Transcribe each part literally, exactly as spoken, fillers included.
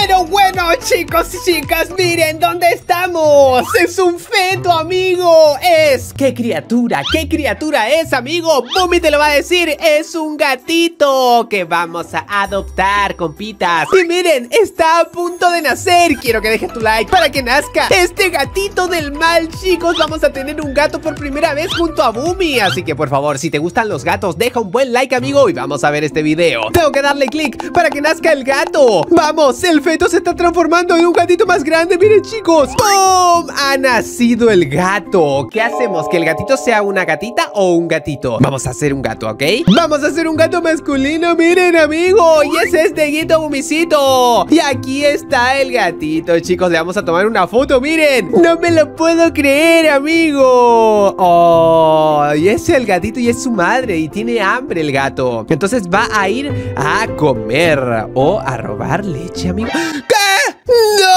Pero bueno, chicos y chicas, miren dónde estamos. Es un feto, amigo. Es... ¿Qué criatura? ¿Qué criatura es, amigo? Bumi te lo va a decir. Es un gatito que vamos a adoptar, compitas. Y miren, está a punto de nacer. Quiero que dejes tu like para que nazca este gatito del mal, chicos. Vamos a tener un gato por primera vez junto a Bumi. Así que, por favor, si te gustan los gatos, deja un buen like, amigo, y vamos a ver este video. Tengo que darle clic para que nazca el gato. Vamos, el feto se está transformando en un gatito más grande. Miren, chicos. ¡Pum! Ha nacido el gato. ¿Qué hacemos? ¿Que el gatito sea una gatita o un gatito? Vamos a hacer un gato, ¿ok? Vamos a hacer un gato masculino. Miren, amigo. Y es este Guito Bumicito. Y aquí está el gatito, chicos. Le vamos a tomar una foto. Miren. No me lo puedo creer, amigo. Oh, y es el gatito y es su madre. Y tiene hambre el gato. Entonces va a ir a comer o a robar leche, amigo. ¿Qué?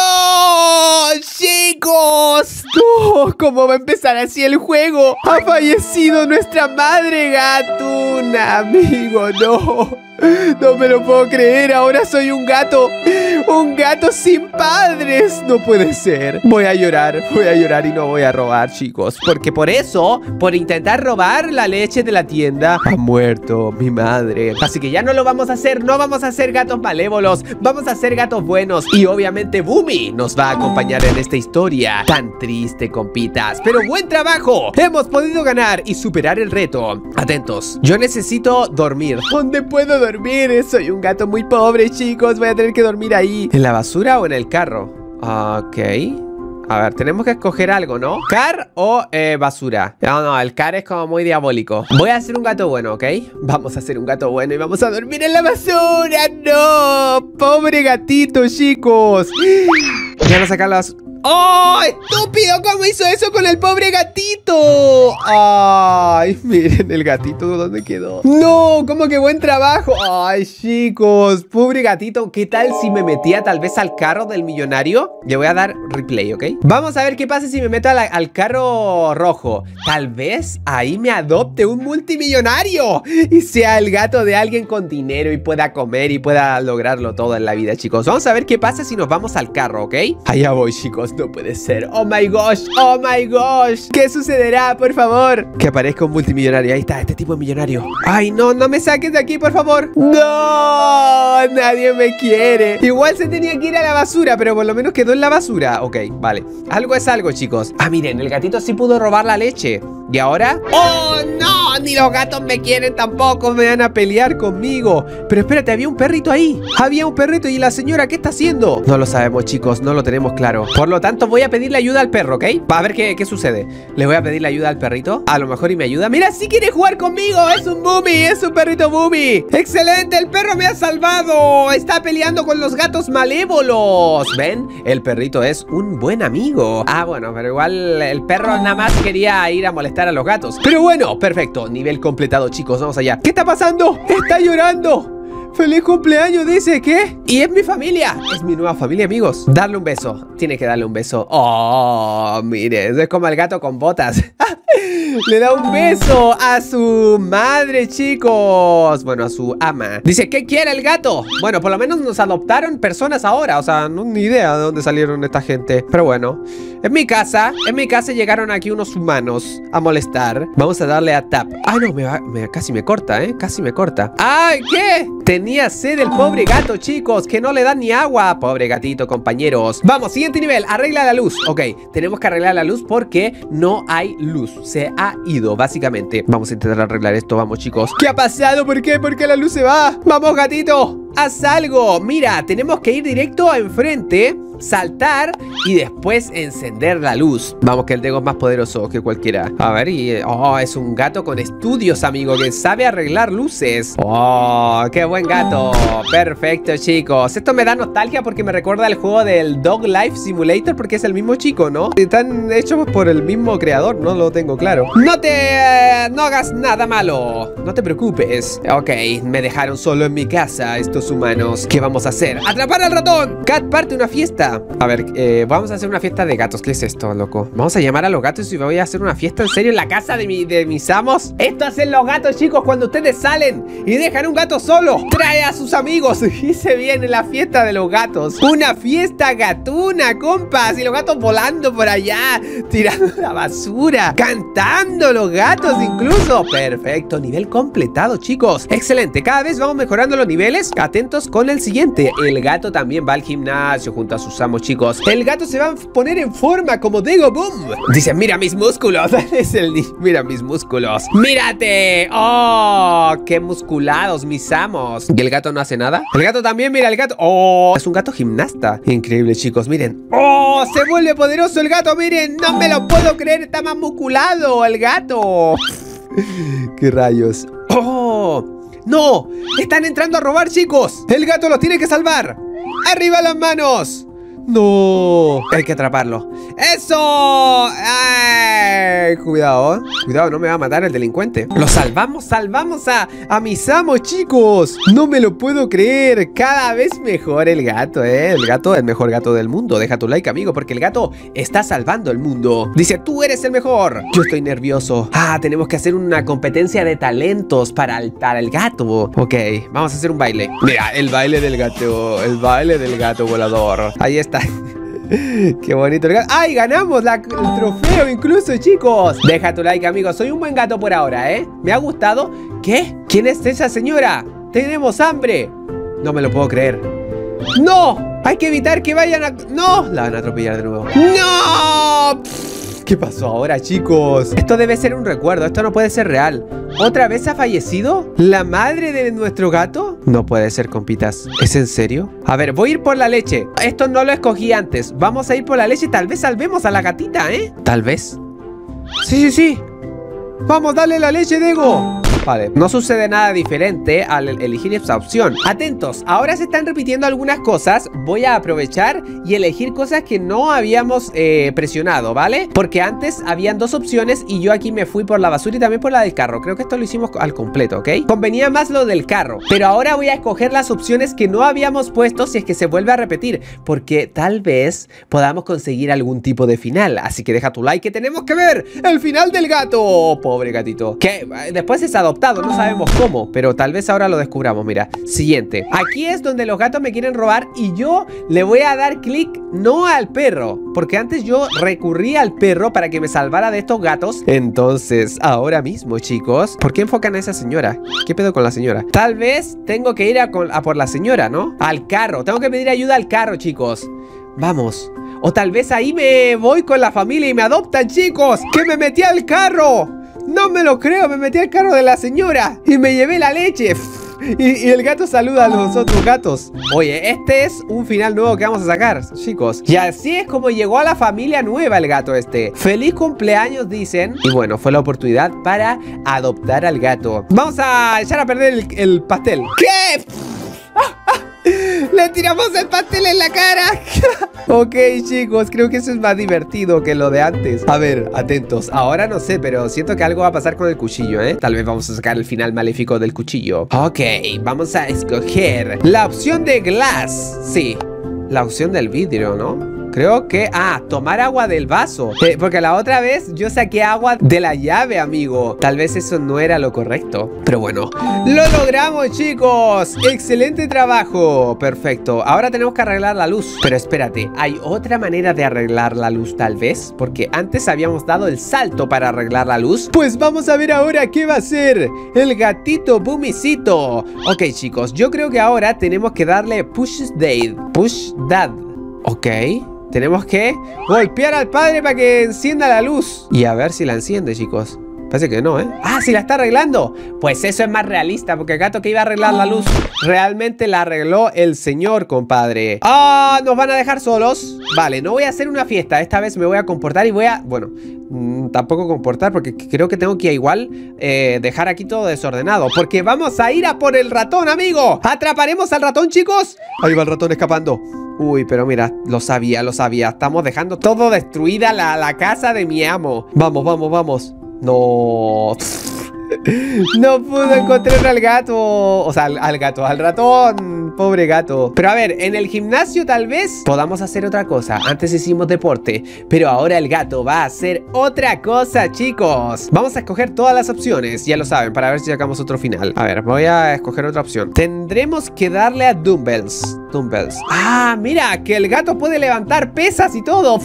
¡No! ¡Chicos! ¡No! ¿Cómo va a empezar así el juego? ¡Ha fallecido nuestra madre gatuna, amigo! ¡No! No me lo puedo creer. Ahora soy un gato. Un gato sin padres. No puede ser. Voy a llorar. Voy a llorar y no voy a robar, chicos. Porque por eso, por intentar robar la leche de la tienda, ha muerto mi madre. Así que ya no lo vamos a hacer. No vamos a ser gatos malévolos. Vamos a ser gatos buenos. Y obviamente Bumi nos va a acompañar en esta historia tan triste, compitas. Pero buen trabajo. Hemos podido ganar y superar el reto. Atentos. Yo necesito dormir. ¿Dónde puedo dormir? Dormir, soy un gato muy pobre, chicos. Voy a tener que dormir ahí. ¿En la basura o en el carro? Ok. A ver, tenemos que escoger algo, ¿no? ¿Car o eh, basura? No, no, el car es como muy diabólico. Voy a hacer un gato bueno, ¿ok? Vamos a hacer un gato bueno y vamos a dormir en la basura. ¡No! Pobre gatito, chicos. Voy a sacar las... ¡Oh, estúpido! ¿Cómo hizo eso con el pobre gatito? ¡Ay, miren el gatito! ¿Dónde quedó? ¡No! ¿Cómo que buen trabajo? ¡Ay, chicos! Pobre gatito. ¿Qué tal si me metía tal vez al carro del millonario? Le voy a dar replay, ¿ok? Vamos a ver qué pasa si me meto a la, al carro rojo. Tal vez ahí me adopte un multimillonario y sea el gato de alguien con dinero y pueda comer y pueda lograrlo todo en la vida, chicos. Vamos a ver qué pasa si nos vamos al carro, ¿ok? Allá voy, chicos. No puede ser. Oh my gosh. Oh my gosh. ¿Qué sucederá, por favor? Que aparezca un multimillonario. Ahí está, este tipo es millonario. Ay, no, no me saques de aquí, por favor. No, nadie me quiere. Igual se tenía que ir a la basura, pero por lo menos quedó en la basura. Ok, vale. Algo es algo, chicos. Ah, miren, el gatito sí pudo robar la leche. ¿Y ahora? ¡Oh, no! Ni los gatos me quieren tampoco. Me van a pelear conmigo. Pero espérate, había un perrito ahí. Había un perrito. ¿Y la señora qué está haciendo? No lo sabemos, chicos. No lo tenemos claro. Por lo tanto, voy a pedirle ayuda al perro, ¿ok? Para ver qué, qué sucede. Le voy a pedirle ayuda al perrito. A lo mejor y me ayuda. ¡Mira, sí quiere jugar conmigo! ¡Es un Bumi! ¡Es un perrito Bumi! ¡Excelente! ¡El perro me ha salvado! ¡Está peleando con los gatos malévolos! ¿Ven? El perrito es un buen amigo. Ah, bueno, pero igual el perro nada más quería ir a molestar a los gatos. Pero bueno, perfecto. Nivel completado, chicos. Vamos allá. ¿Qué está pasando? ¡Está llorando! ¡Feliz cumpleaños! Dice, ¿qué? Y es mi familia. Es mi nueva familia, amigos. Darle un beso. Tiene que darle un beso. Oh, mire, es como el gato con botas. Le da un beso a su madre, chicos. Bueno, a su ama. Dice, ¿qué quiere el gato? Bueno, por lo menos nos adoptaron personas ahora. O sea, no ni idea de dónde salieron esta gente. Pero bueno, en mi casa, en mi casa llegaron aquí unos humanos a molestar. Vamos a darle a tap. Ah, no, me va, me, casi me corta, ¿eh? Casi me corta. ¡Ay, qué! Tenía sed el pobre gato, chicos, que no le dan ni agua. Pobre gatito, compañeros. Vamos, siguiente nivel, arregla la luz. Ok, tenemos que arreglar la luz porque no hay luz. Se ha ido, básicamente. Vamos a intentar arreglar esto, vamos, chicos. ¿Qué ha pasado? ¿Por qué? ¿Por qué la luz se va? ¡Vamos, gatito! ¡Haz algo! Mira, tenemos que ir directo a enfrente, saltar y después encender la luz. Vamos, que el Dego es más poderoso que cualquiera. A ver, y... Oh, es un gato con estudios, amigo, que sabe arreglar luces. Oh, qué buen gato. Perfecto, chicos. Esto me da nostalgia porque me recuerda al juego del Dog Life Simulator, porque es el mismo chico, ¿no? Están hechos por el mismo creador, no lo tengo claro. No te... Eh, no hagas nada malo. No te preocupes. Ok, me dejaron solo en mi casa estos estos humanos. ¿Qué vamos a hacer? ¡Atrapar al ratón! Cat parte una fiesta. A ver, eh, vamos a hacer una fiesta de gatos. ¿Qué es esto, loco? Vamos a llamar a los gatos y voy a hacer una fiesta en serio en la casa de, mi, de mis amos. Esto hacen los gatos, chicos, cuando ustedes salen y dejan un gato solo. Trae a sus amigos y se viene la fiesta de los gatos. Una fiesta gatuna, compas. Y los gatos volando por allá, tirando la basura, cantando los gatos incluso. Perfecto, nivel completado, chicos. Excelente, cada vez vamos mejorando los niveles. Atentos con el siguiente. El gato también va al gimnasio junto a sus amos, chicos. El gato se va a poner en forma como Dego Boom. Dice, mira mis músculos. Es el mira mis músculos. ¡Mírate! ¡Oh! ¡Qué musculados mis amos! ¿Y el gato no hace nada? El gato también, mira, el gato. ¡Oh! Es un gato gimnasta. Increíble, chicos, miren. ¡Oh! Se vuelve poderoso el gato, miren. No me lo puedo creer, está más musculado el gato. ¡Qué rayos! ¡Oh! ¡No! ¡Están entrando a robar, chicos! ¡El gato los tiene que salvar! ¡Arriba las manos! ¡No! Hay que atraparlo. ¡Eso! ¡Ay! Cuidado, ¿eh? Cuidado, no me va a matar el delincuente. Lo salvamos, salvamos a, a mis amos, chicos. No me lo puedo creer. Cada vez mejor el gato, ¿eh? El gato es el mejor gato del mundo. Deja tu like, amigo, porque el gato está salvando el mundo. Dice, tú eres el mejor. Yo estoy nervioso. Ah, tenemos que hacer una competencia de talentos para el, para el gato. Ok, vamos a hacer un baile. Mira, el baile del gato. El baile del gato volador. Ahí está. Qué bonito el gato. ¡Ay, ganamos la, el trofeo incluso, chicos! Deja tu like, amigo. Soy un buen gato por ahora, ¿eh? Me ha gustado. ¿Qué? ¿Quién es esa señora? ¡Tenemos hambre! No me lo puedo creer. ¡No! Hay que evitar que vayan a... ¡No! La van a atropellar de nuevo. ¡No! ¿Qué pasó ahora, chicos? Esto debe ser un recuerdo. Esto no puede ser real. ¿Otra vez ha fallecido la madre de nuestro gato? No puede ser, compitas. ¿Es en serio? A ver, voy a ir por la leche. Esto no lo escogí antes. Vamos a ir por la leche. Tal vez salvemos a la gatita, ¿eh? Tal vez. Sí, sí, sí. Vamos, dale la leche, Dego. Vale, no sucede nada diferente al elegir esta opción. Atentos, ahora se están repitiendo algunas cosas. Voy a aprovechar y elegir cosas que no habíamos eh, presionado, ¿vale? Porque antes habían dos opciones y yo aquí me fui por la basura y también por la del carro. Creo que esto lo hicimos al completo, ¿ok? Convenía más lo del carro. Pero ahora voy a escoger las opciones que no habíamos puesto si es que se vuelve a repetir, porque tal vez podamos conseguir algún tipo de final. Así que deja tu like que tenemos que ver el final del gato. Pobre gatito. Que después es adoptado. No sabemos cómo, pero tal vez ahora lo descubramos. Mira, siguiente. Aquí es donde los gatos me quieren robar y yo le voy a dar clic no al perro, porque antes yo recurrí al perro para que me salvara de estos gatos. Entonces, ahora mismo, chicos, ¿por qué enfocan a esa señora? ¿Qué pedo con la señora? Tal vez tengo que ir a, a por la señora, ¿no? Al carro. Tengo que pedir ayuda al carro, chicos. Vamos. O tal vez ahí me voy con la familia y me adoptan, chicos. ¡Que me metí al carro! No me lo creo, me metí al carro de la señora y me llevé la leche. Y, y el gato saluda a los otros gatos. Oye, este es un final nuevo que vamos a sacar, chicos. Y así es como llegó a la familia nueva el gato este. Feliz cumpleaños, dicen. Y bueno, fue la oportunidad para adoptar al gato. Vamos a echar a perder el, el pastel. ¿Qué? Le tiramos el pastel en la cara. Ok, chicos, creo que eso es más divertido que lo de antes. A ver, atentos. Ahora no sé, pero siento que algo va a pasar con el cuchillo, ¿eh? Tal vez vamos a sacar el final maléfico del cuchillo. Ok, vamos a escoger la opción de glass. Sí, la opción del vidrio, ¿no? Creo que... Ah, tomar agua del vaso. Eh, porque la otra vez yo saqué agua de la llave, amigo. Tal vez eso no era lo correcto. Pero bueno, ¡lo logramos, chicos! ¡Excelente trabajo! Perfecto. Ahora tenemos que arreglar la luz. Pero espérate, ¿hay otra manera de arreglar la luz tal vez? Porque antes habíamos dado el salto para arreglar la luz. Pues vamos a ver ahora qué va a ser el gatito Boomicito. Ok, chicos, yo creo que ahora tenemos que darle push dad. Push dad. Ok. Tenemos que golpear al padre para que encienda la luz. Y a ver si la enciende, chicos. Parece que no, ¿eh? ¡Ah, sí la está arreglando! Pues eso es más realista, porque el gato que iba a arreglar la luz realmente la arregló el señor, compadre. ¡Ah! ¿Nos van a dejar solos? Vale, no voy a hacer una fiesta. Esta vez me voy a comportar y voy a... Bueno, mmm, tampoco comportar, porque creo que tengo que igual eh, dejar aquí todo desordenado. Porque vamos a ir a por el ratón, amigo. ¿Atraparemos al ratón, chicos? Ahí va el ratón escapando. Uy, pero mira, lo sabía, lo sabía. Estamos dejando todo destruida la, la casa de mi amo. Vamos, vamos, vamos. No. No pudo encontrar al gato. O sea, al, al gato, al ratón. Pobre gato. Pero a ver, en el gimnasio tal vez podamos hacer otra cosa. Antes hicimos deporte, pero ahora el gato va a hacer otra cosa, chicos. Vamos a escoger todas las opciones, ya lo saben, para ver si sacamos otro final. A ver, voy a escoger otra opción. Tendremos que darle a dumbbells. Dumbbells. Ah, mira, que el gato puede levantar pesas y todo.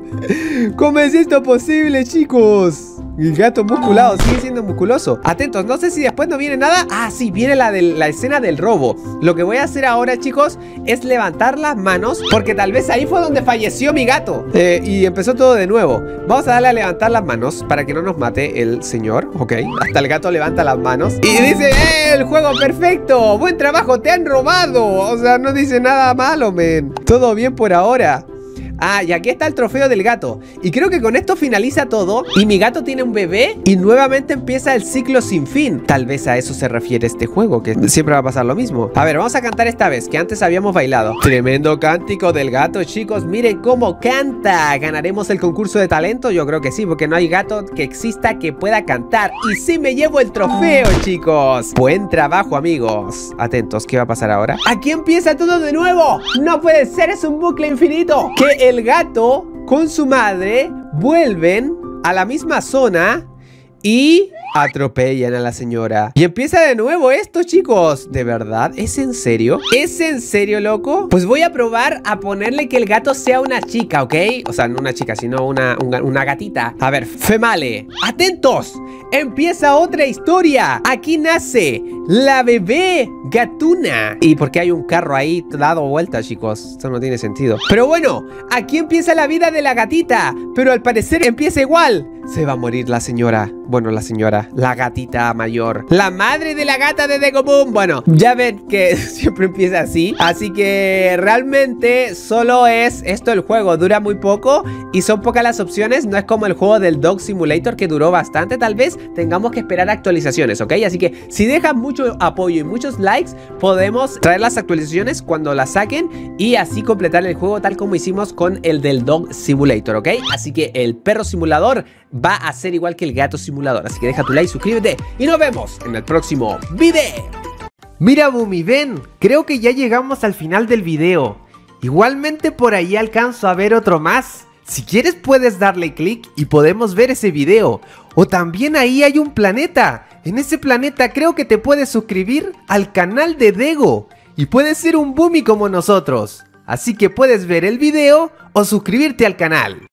¿Cómo es esto posible, chicos? El gato musculado sigue siendo musculoso. Atentos, no sé si después no viene nada. Ah, sí, viene la, de, la escena del robo. Lo que voy a hacer ahora, chicos, es levantar las manos, porque tal vez ahí fue donde falleció mi gato. eh, Y empezó todo de nuevo. Vamos a darle a levantar las manos para que no nos mate el señor. Ok, hasta el gato levanta las manos y dice, ¡eh! El juego perfecto, buen trabajo, te han robado. O sea, no dice nada malo, men. Todo bien por ahora. Ah, y aquí está el trofeo del gato. Y creo que con esto finaliza todo. Y mi gato tiene un bebé y nuevamente empieza el ciclo sin fin. Tal vez a eso se refiere este juego, que siempre va a pasar lo mismo. A ver, vamos a cantar esta vez, que antes habíamos bailado. Tremendo cántico del gato, chicos. Miren cómo canta. ¿Ganaremos el concurso de talento? Yo creo que sí, porque no hay gato que exista que pueda cantar. Y sí me llevo el trofeo, chicos. Buen trabajo, amigos. Atentos, ¿qué va a pasar ahora? Aquí empieza todo de nuevo. No puede ser, es un bucle infinito. Que el gato con su madre vuelven a la misma zona y atropellan a la señora. Y empieza de nuevo esto, chicos. ¿De verdad? ¿Es en serio? ¿Es en serio, loco? Pues voy a probar a ponerle que el gato sea una chica, ¿ok? O sea, no una chica, sino una, una, una gatita. A ver, Female, atentos. Empieza otra historia. Aquí nace la bebé gatuna. ¿Y por qué hay un carro ahí dado vuelta, chicos? Esto no tiene sentido. Pero bueno, aquí empieza la vida de la gatita. Pero al parecer empieza igual. Se va a morir la señora. Bueno, la señora, la gatita mayor, la madre de la gata de Degoboom. Bueno, ya ven que siempre empieza así. Así que realmente solo es esto el juego. Dura muy poco y son pocas las opciones. No es como el juego del Dog Simulator, que duró bastante. Tal vez tengamos que esperar actualizaciones, ¿ok? Así que si dejan mucho apoyo y muchos likes, podemos traer las actualizaciones cuando las saquen y así completar el juego tal como hicimos con el del Dog Simulator, ¿ok? Así que el perro simulador va a ser igual que el gato simulador. Así que deja tu like, suscríbete y nos vemos en el próximo video. Mira, Bumi, ven, creo que ya llegamos al final del video. Igualmente por ahí alcanzo a ver otro más. Si quieres puedes darle clic y podemos ver ese video. O también ahí hay un planeta. En ese planeta creo que te puedes suscribir al canal de Dego y puedes ser un Bumi como nosotros. Así que puedes ver el video o suscribirte al canal.